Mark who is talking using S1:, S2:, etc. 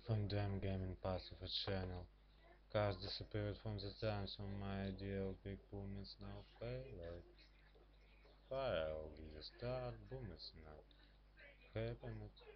S1: from Damn Gaming Passive channel. Cars disappeared from the time, so my idea of big boom is now failed. I'll give you start, boom is not happened.